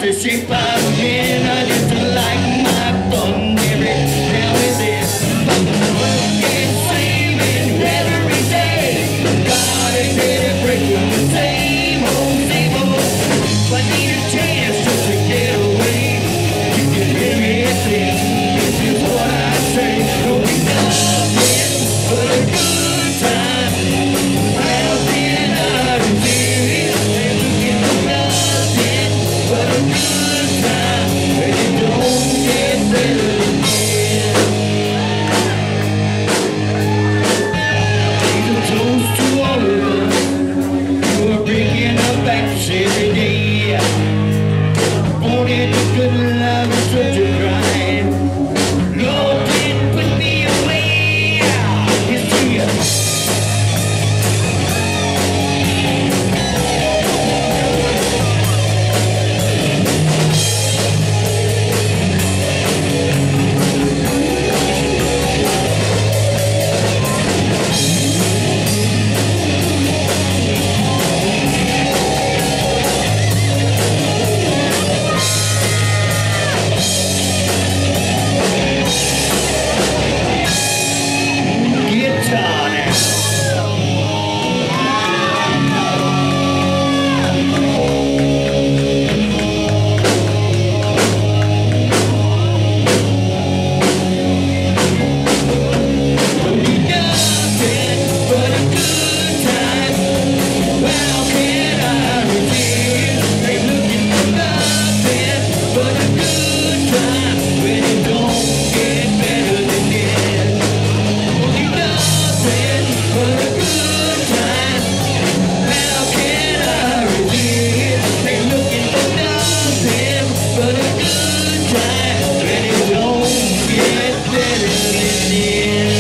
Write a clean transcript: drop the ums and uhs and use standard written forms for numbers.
the shape I'm in. I just like my fun every now and then. Working, saving every day. Gotta get a break from the same old, same old. If I need a chance just to get away, you can hear me sing. This is what I say. No, we nothing but a good time. How can I resist? And we get nothing but a good time. And it don't get better than this. Here's a toast to all of us who are bringing up back every day. Wanted the good love and such a grind. Lord didn't put me away. It's to you. Guitar now. Nothing but a good time. How can I resist? Ain't looking for nothing but a good time. When it don't get better than this. Nothing but a good time. How can I resist? Ain't looking for nothing but a good time. When it don't get better than this.